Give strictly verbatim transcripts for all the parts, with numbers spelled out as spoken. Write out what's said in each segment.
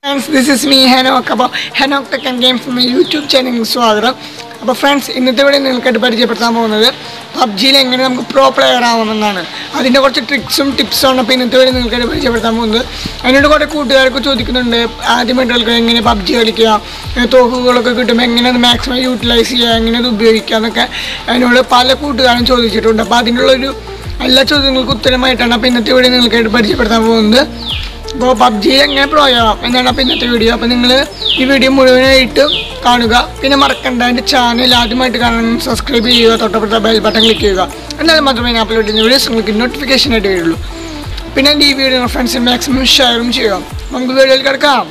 Friends, this is me Hanok about Hanok Tech and Game from my YouTube channel. Swadra. But friends, in the video we will get Pubg എങ്ങനെ നമുക്ക് pro player ആവാമെന്നാണ്. അതിന്റെ കുറച്ച് ട്രിക്സും ടിപ്സും ആണ് അപ്പോൾ ഇന്നത്തെ video നിങ്ങൾക്ക് പരിചയപ്പെടുത്താൻ പോകുന്നത്. അതിനോട് കുറേ കൂട്ടുകാർക്ക് ചോദിക്കുന്നുണ്ട് ആദ്യമായിട്ട് എങ്ങനെ പബ്ജി കളിക്കുക, തോക്കുകളൊക്കെ കിട്ടുമ്പോൾ എങ്ങനെ അത് മാക്സിമം യൂട്ടിലൈസ് ചെയ്യുക, എങ്ങനെ അത് ഉപയോഗിക്കുക എന്നൊക്കെ അതിനോട് പല കൂട്ടുകാരും ചോദിച്ചിട്ടുണ്ട്. അപ്പോൾ അതിനുള്ളൊരു എല്ലാ ചോദ്യങ്ങൾക്കും ഉത്തരമായിട്ടാണ് അപ്പോൾ ഇന്നത്തെ വീഡിയോ നിങ്ങൾക്ക് പരിചയപ്പെടുത്താൻ പോകുന്നത്. അപ്പോൾ പബ്ജിയിൽ എങ്ങനെ പ്രോ ആവാം എന്നാണ് അപ്പോൾ ഇന്നത്തെ വീഡിയോ. അപ്പോൾ നിങ്ങൾ ഈ വീഡിയോ മുഴുവനായിട്ട് കാണുക. പിന്നെ മറക്കണ്ട എൻ്റെ ചാനൽ ആദ്യമായിട്ട് കാണാൻ സബ്സ്ക്രൈബ് ചെയ്യുക, തൊട്ടപ്പുറത്തെ ബെൽ ബട്ടൺ ക്ലിക്ക് ചെയ്യുക. എന്നാൽ മാത്രമേ ഞാൻ അപ്ലോഡ് ചെയ്യുന്ന വീഡിയോസ് നിങ്ങൾക്ക് നോട്ടിഫിക്കേഷൻ ആയിട്ട് വരുള്ളൂ. പിന്നെ എൻ്റെ ഈ വീഡിയോ ഫ്രണ്ട്സിന് മാക്സിമം ഷെയറും ചെയ്യുക. നമുക്ക് വീഡിയോയിൽ കിടക്കാം.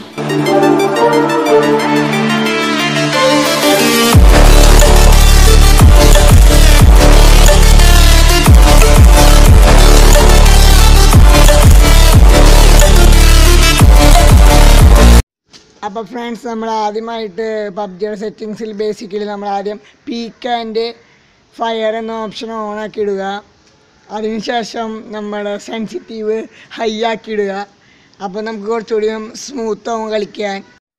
അപ്പോൾ ഫ്രണ്ട്സ്, നമ്മൾ ആദ്യമായിട്ട് പബ്ജിയുടെ സെറ്റിങ്സിൽ ബേസിക്കലി നമ്മൾ ആദ്യം പീക്ക് ആൻഡ് ഫയർ എന്ന ഓപ്ഷൻ ഓൺ ആക്കി ഇടുക. അതിനുശേഷം നമ്മൾ സെൻസിറ്റീവ് ഹൈ ആക്കി ഇടുക. അപ്പോൾ നമുക്ക് കുറച്ചുകൂടി സ്മൂത്ത് ആവും കളിക്കാൻ.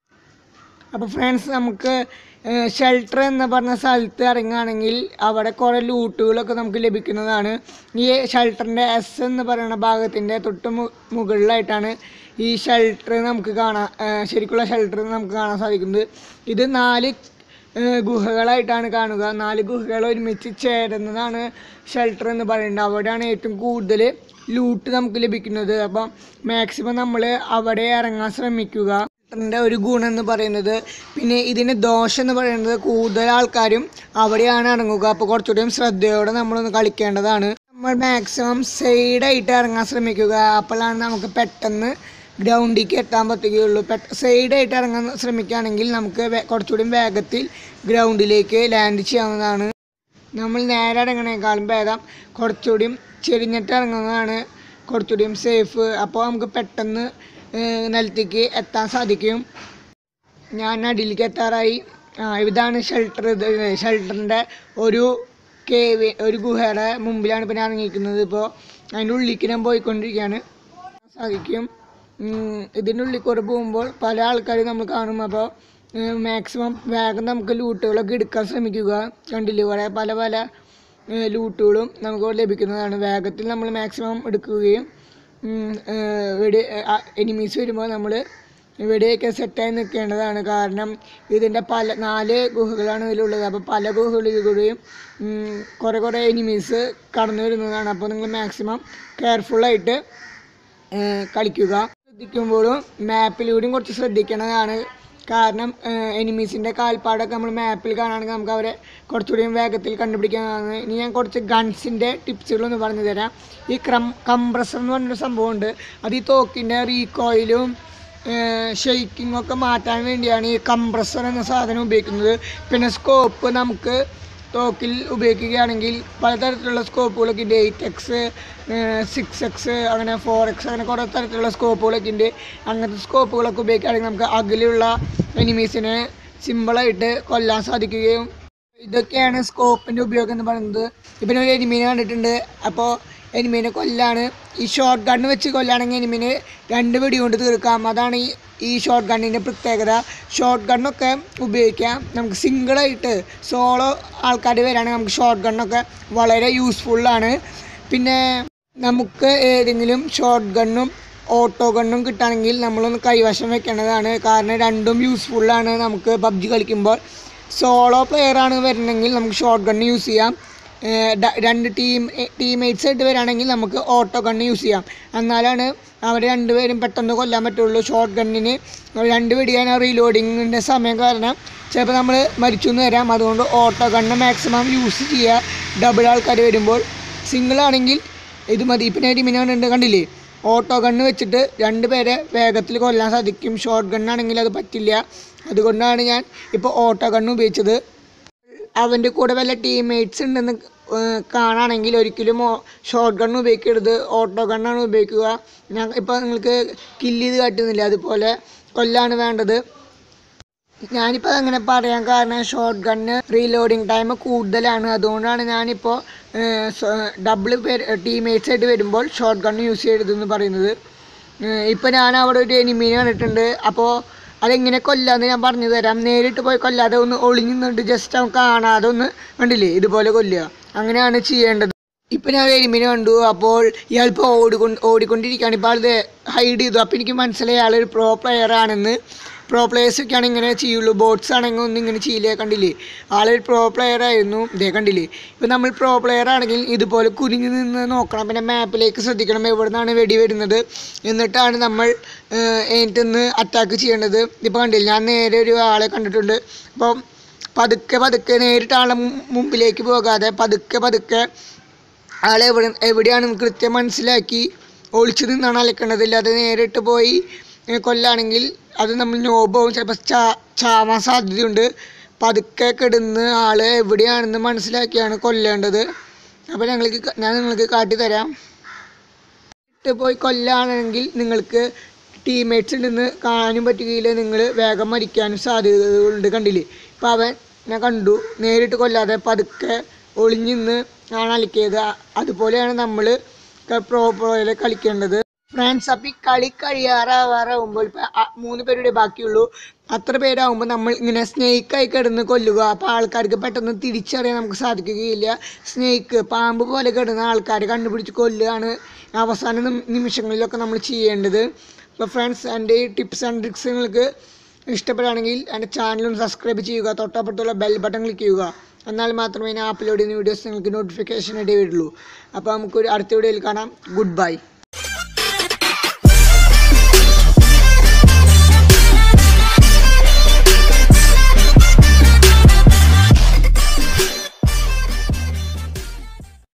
അപ്പോൾ ഫ്രണ്ട്സ്, നമുക്ക് ഷെൽട്ടർ എന്ന് പറഞ്ഞ സ്ഥലത്ത് ഇറങ്ങുകയാണെങ്കിൽ അവിടെ കുറേ ലൂട്ടുകളൊക്കെ നമുക്ക് ലഭിക്കുന്നതാണ്. ഈ ഷെൽട്ടറിൻ്റെ എസ് എന്ന് പറയുന്ന ഭാഗത്തിൻ്റെ തൊട്ട് മുകളിലായിട്ടാണ് ഈ ഷെൽട്ടർ നമുക്ക് കാണാൻ ശരിക്കുള്ള ഷെൽട്ടർ നമുക്ക് കാണാൻ സാധിക്കുന്നത്. ഇത് നാല് ഗുഹകളായിട്ടാണ് കാണുക. നാല് ഗുഹകൾ ഒരുമിച്ച് ചേരുന്നതാണ് ഷെൽട്ടർ എന്ന് പറയുന്നത്. അവിടെയാണ് ഏറ്റവും കൂടുതൽ ലൂട്ട് നമുക്ക് ലഭിക്കുന്നത്. അപ്പം മാക്സിമം നമ്മൾ അവിടെ ഇറങ്ങാൻ ശ്രമിക്കുക. ഷെൽട്ടറിൻ്റെ ഒരു ഗുണം എന്ന് പറയുന്നത്. പിന്നെ ഇതിന് ദോഷം എന്ന് പറയുന്നത് കൂടുതൽ ആൾക്കാരും അവിടെയാണ് ഇറങ്ങുക. അപ്പോൾ കുറച്ചുകൂടിയും ശ്രദ്ധയോടെ നമ്മളൊന്ന് കളിക്കേണ്ടതാണ്. നമ്മൾ മാക്സിമം സൈഡായിട്ട് ഇറങ്ങാൻ ശ്രമിക്കുക. അപ്പോഴാണ് നമുക്ക് പെട്ടെന്ന് ഗ്രൗണ്ടിലേക്ക് എത്താൻ പറ്റുകയുള്ളൂ. പെട്ട സൈഡായിട്ട് ഇറങ്ങാൻ ശ്രമിക്കുകയാണെങ്കിൽ നമുക്ക് കുറച്ചുകൂടി വേഗത്തിൽ ഗ്രൗണ്ടിലേക്ക് ലാൻഡ് ചെയ്യാവുന്നതാണ്. നമ്മൾ നേരെ ഇറങ്ങണേക്കാളും ഭേദം കുറച്ചുകൂടിയും ചെരിഞ്ഞിട്ട് ഇറങ്ങുന്നതാണ് കുറച്ചുകൂടിയും സേഫ്. അപ്പോൾ നമുക്ക് പെട്ടെന്ന് നിലത്തേക്ക് എത്താൻ സാധിക്കും. ഞാൻ അടിയിലേക്ക് എത്താറായി. ഇതാണ് ഷെൽട്ടർ. ഷെൽട്ടറിൻ്റെ ഒരു കേവ്, ഒരു ഗുഹയുടെ മുമ്പിലാണ് ഇപ്പോൾ ഞാൻ ഇറങ്ങിയിരിക്കുന്നത്. ഇപ്പോൾ അതിൻ്റെ ഉള്ളിലേക്ക് ഞാൻ പോയിക്കൊണ്ടിരിക്കുകയാണ്. സാധിക്കും ഇതിൻ്റെ ഉള്ളിൽ കൂടെ പോകുമ്പോൾ പല ആൾക്കാരും നമ്മൾ കാണും. അപ്പോൾ മാക്സിമം വേഗം നമുക്ക് ലൂട്ടുകളൊക്കെ എടുക്കാൻ ശ്രമിക്കുക. കണ്ടില്ലേ, കുറേ പല പല ലൂട്ടുകളും നമുക്ക് ലഭിക്കുന്നതാണ്. വേഗത്തിൽ നമ്മൾ മാക്സിമം എടുക്കുകയും ഇവിടെ എനിമീസ് വരുമ്പോൾ നമ്മൾ ഇവിടെയൊക്കെ സെറ്റായി നിൽക്കേണ്ടതാണ്. കാരണം ഇതിൻ്റെ പല നാല് ഗുഹകളാണ് ഇതിലുള്ളത്. അപ്പോൾ പല ഗുഹകളിൽ കൂടെയും കുറേ കുറേ എനിമീസ് കടന്നു വരുന്നതാണ്. അപ്പോൾ നിങ്ങൾ മാക്സിമം കെയർഫുള്ളായിട്ട് കളിക്കുക. ശ്രദ്ധിക്കുമ്പോഴും മാപ്പിലൂടെയും കുറച്ച് ശ്രദ്ധിക്കേണ്ടതാണ്. കാരണം എനിമീസിൻ്റെ കാൽപ്പാടൊക്കെ നമ്മൾ മാപ്പിൽ കാണുകയാണെങ്കിൽ നമുക്ക് അവരെ കുറച്ചുകൂടിയും വേഗത്തിൽ കണ്ടുപിടിക്കാനാണ്. ഇനി ഞാൻ കുറച്ച് ഗൺസിൻ്റെ ടിപ്സുകളൊന്ന് പറഞ്ഞു തരാം. ഈ ക്രം കംപ്രസർ എന്ന് പറഞ്ഞൊരു സംഭവമുണ്ട്. അത് ഈ തോക്കിൻ്റെ റീകോയിലും ഷെയ്ക്കിങ്ങും ഒക്കെ മാറ്റാൻ വേണ്ടിയാണ് ഈ കംപ്രസർ എന്ന സാധനം ഉപയോഗിക്കുന്നത്. പിന്നെ സ്കോപ്പ് നമുക്ക് തോക്കിൽ ഉപയോഗിക്കുകയാണെങ്കിൽ പലതരത്തിലുള്ള സ്കോപ്പുകളൊക്കെ ഉണ്ട്. എയ്റ്റ് എക്സ്, സിക്സ് എക്സ്, അങ്ങനെ ഫോർ എക്സ്, അങ്ങനെ കുറേ തരത്തിലുള്ള സ്കോപ്പുകളൊക്കെ ഉണ്ട്. അങ്ങനത്തെ സ്കോപ്പുകളൊക്കെ ഉപയോഗിക്കുകയാണെങ്കിൽ നമുക്ക് അകലെയുള്ള എനിമീസിനെ സിമ്പിളായിട്ട് കൊല്ലാൻ സാധിക്കുകയും. ഇതൊക്കെയാണ് സ്കോപ്പിൻ്റെ ഉപയോഗം എന്ന് പറയുന്നത്. ഇപ്പം ഒരു എനിമീനെ കണ്ടിട്ടുണ്ട്. അപ്പോൾ എനിമീനെ കൊല്ലാണ്. ഈ ഷോർട്ട് ഗണ്ണ് വെച്ച് കൊല്ലുകയാണെങ്കിൽ എനിമീനെ രണ്ട് വെടി കൊണ്ട് തീർക്കാം. അതാണ് ഈ ഈ ഷോർട്ട് ഗണ്ണിൻ്റെ പ്രത്യേകത. ഷോർട്ട് ഗണ്ണൊക്കെ ഉപയോഗിക്കാം നമുക്ക് സിംഗിളായിട്ട്. സോളോ ആൾക്കാർ വരികയാണെങ്കിൽ നമുക്ക് ഷോർട്ട് ഗണ്ണൊക്കെ വളരെ യൂസ്ഫുള്ളാണ്. പിന്നെ നമുക്ക് ഏതെങ്കിലും ഷോർട്ട് ഗണ്ണും ഓട്ടോ ഗണ്ണും കിട്ടുകയാണെങ്കിൽ നമ്മളൊന്ന് കൈവശം വെക്കേണ്ടതാണ്. കാരണം രണ്ടും യൂസ്ഫുള്ളാണ് നമുക്ക് പബ്ജി കളിക്കുമ്പോൾ. സോളോ പ്ലെയറാണ് വരുന്നെങ്കിൽ നമുക്ക് ഷോർട്ട് ഗണ്ണ് യൂസ് ചെയ്യാം. രണ്ട് ടീം ടീംമേറ്റ്സ് ആയിട്ട് വരികയാണെങ്കിൽ നമുക്ക് ഓട്ടോ ഗണ്ണ് യൂസ് ചെയ്യാം. എന്നാലാണ് അവർ രണ്ടുപേരും പെട്ടെന്ന് കൊല്ലാൻ പറ്റുള്ളൂ. ഷോർട്ട് ഗണ്ണിന് രണ്ട് വെടിയാണ് റീലോഡിങ്ങിൻ്റെ സമയം കാരണം ചിലപ്പോൾ നമ്മൾ മരിച്ചു എന്ന് വരാം. അതുകൊണ്ട് ഓട്ടോ ഗണ്ണ് മാക്സിമം യൂസ് ചെയ്യുക ഡബിൾ ആൾക്കാർ വരുമ്പോൾ. സിംഗിൾ ആണെങ്കിൽ ഇത് മതി. പിന്നെ ടീമിനുണ്ട് കണ്ടില്ലേ, ഓട്ടോ ഗണ്ണ് വെച്ചിട്ട് രണ്ട് പേരെ വേഗത്തിൽ കൊല്ലാൻ സാധിക്കും. ഷോർട്ട് ഗണ്ണാണെങ്കിൽ അത് പറ്റില്ല. അതുകൊണ്ടാണ് ഞാൻ ഇപ്പോൾ ഓട്ടോ ഗണ്ണ് ഉപയോഗിച്ചത്. അവൻ്റെ കൂടെ വല്ല ടീംമേറ്റ്സ് ഉണ്ടെന്ന് കാണുകയാണെങ്കിൽ ഒരിക്കലും ഷോർട്ട് ഗണ്ണ് ഉപയോഗിക്കരുത്, ഓട്ടോ ഗണ്ണാണ് ഉപയോഗിക്കുക. ഞാൻ ഇപ്പോൾ നിങ്ങൾക്ക് കില്ല് ചെയ്ത് കാട്ടുന്നില്ല, അതുപോലെ കൊല്ലാണ് വേണ്ടത്. ഞാനിപ്പോൾ അങ്ങനെ പറയാൻ കാരണം ഷോർട്ട് ഗണ്ണ് റീലോഡിങ് ടൈം കൂടുതലാണ്. അതുകൊണ്ടാണ് ഞാനിപ്പോൾ ഡബിൾ പേര് ടീംമേറ്റ്സ് ആയിട്ട് വരുമ്പോൾ ഷോർട്ട് ഗണ്ണ് യൂസ് ചെയ്യരുതെന്ന് പറയുന്നത്. ഇപ്പം ഞാൻ അവിടെ ഒരു എനിമീനെ കണ്ടിട്ടുണ്ട്. അപ്പോൾ അതെങ്ങനെ കൊല്ലാന്ന് ഞാൻ പറഞ്ഞു തരാം. നേരിട്ട് പോയി കൊല്ലാതെ ഒന്ന് ഒളിഞ്ഞു നിന്നിട്ട് ജസ്റ്റ് അവൻ കാണാതെ ഒന്ന് കണ്ടില്ലേ ഇതുപോലെ കൊല്ലുക, അങ്ങനെയാണ് ചെയ്യേണ്ടത്. ഇപ്പം ഞാൻ എനിമീനെ കണ്ടു. അപ്പോൾ ഇയാൾ ഇപ്പോൾ ഓടിക്കൊണ്ട് ഓടിക്കൊണ്ടിരിക്കുകയാണ്. ഇപ്പോൾ ആൾ ഹൈഡ് ചെയ്തു. അപ്പോൾ എനിക്ക് മനസ്സിലായി ആളൊരു പ്രോ പ്ലെയർ ആണെന്ന്. പ്രോ പ്ലെയേഴ്സൊക്കെയാണ് ഇങ്ങനെ ചെയ്യുള്ളൂ, ബോട്ട്സ് ആണെങ്കിൽ ഒന്നും ഇങ്ങനെ ചെയ്യില്ല. കണ്ടില്ലേ ആളൊരു പ്രോ പ്ലെയർ ആയിരുന്നു. ഇതേ കണ്ടില്ലേ. ഇപ്പം നമ്മൾ പ്രോ പ്ലെയർ ആണെങ്കിൽ ഇതുപോലെ കുനിഞ്ഞു നിന്ന് നോക്കണം. പിന്നെ മാപ്പിലേക്ക് ശ്രദ്ധിക്കണം എവിടെ നിന്നാണ് വെടി വരുന്നത്, എന്നിട്ടാണ് നമ്മൾ ഏറ്റൊന്ന് അറ്റാക്ക് ചെയ്യേണ്ടത്. ഇപ്പോൾ കണ്ടില്ലേ ഞാൻ നേരെ ഒരു ആളെ കണ്ടിട്ടുണ്ട്. അപ്പം പതുക്കെ പതുക്കെ നേരിട്ട് ആളെ മുമ്പിലേക്ക് പോകാതെ പതുക്കെ പതുക്കെ ആളെ എവിടെ എവിടെയാണ് കൃത്യം മനസ്സിലാക്കി ഒളിച്ചു നിന്നാണ് അലക്കേണ്ടത്. ഇല്ലാതെ നേരിട്ട് പോയി കൊല്ലാണെങ്കിൽ അത് നമ്മൾ നോബാവും, ചിലപ്പോൾ ചാ ചാവാൻ സാധ്യതയുണ്ട്. പതുക്കെ കിടന്ന് ആള് എവിടെയാണെന്ന് മനസ്സിലാക്കിയാണ് കൊല്ലേണ്ടത്. അപ്പോൾ ഞങ്ങൾക്ക് ഞാൻ നിങ്ങൾക്ക് കാട്ടിത്തരാം. പോയി കൊല്ലാണെങ്കിൽ നിങ്ങൾക്ക് ടീംമേറ്റ്സിൽ നിന്ന് കാണാനും പറ്റുകയില്ല, നിങ്ങൾ വേഗം മരിക്കാനും സാധ്യതകളുണ്ട്. കണ്ടില്ലേ ഇപ്പോൾ അവൻ ഞാൻ കണ്ടു നേരിട്ട് കൊല്ലാതെ പതുക്കെ ഒളിഞ്ഞിന്ന് ആണ് അലിക്കിയത്. അതുപോലെയാണ് നമ്മൾ പ്രോ പ്രോയിൽ കളിക്കേണ്ടത്. ഫ്രണ്ട്സ്, അപ്പം ഈ കളി കഴിയാറാവാറാവുമ്പോൾ ഇപ്പം മൂന്ന് പേരുടെ ബാക്കിയുള്ളൂ. അത്ര പേരാകുമ്പോൾ നമ്മൾ ഇങ്ങനെ സ്നേക്കായി കിടന്ന് കൊല്ലുക. അപ്പോൾ ആൾക്കാർക്ക് പെട്ടെന്ന് തിരിച്ചറിയാൻ നമുക്ക് സാധിക്കുകയില്ല. സ്നേക്ക് പാമ്പ് പോലെ കിടന്ന ആൾക്കാരെ കണ്ടുപിടിച്ച് കൊല്ലുകയാണ് അവസാന നിമിഷങ്ങളിലൊക്കെ നമ്മൾ ചെയ്യേണ്ടത്. അപ്പോൾ ഫ്രണ്ട്സ്, എൻ്റെ ഈ ടിപ്സ് ആൻഡ് ട്രിക്സ് നിങ്ങൾക്ക് ഇഷ്ടപ്പെടുകയാണെങ്കിൽ എൻ്റെ ചാനലൊന്ന് സബ്സ്ക്രൈബ് ചെയ്യുക, തൊട്ടപ്പുറത്തുള്ള ബെൽ ബട്ടൺ ക്ലിക്ക് ചെയ്യുക. എന്നാൽ മാത്രമേ ഞാൻ അപ്ലോഡ് ചെയ്യുന്ന വീഡിയോസ് നിങ്ങൾക്ക് നോട്ടിഫിക്കേഷൻ ഇടേ വരുള്ളൂ. അപ്പോൾ നമുക്കൊരു അടുത്ത വീഡിയോയിൽ കാണാം. Good by.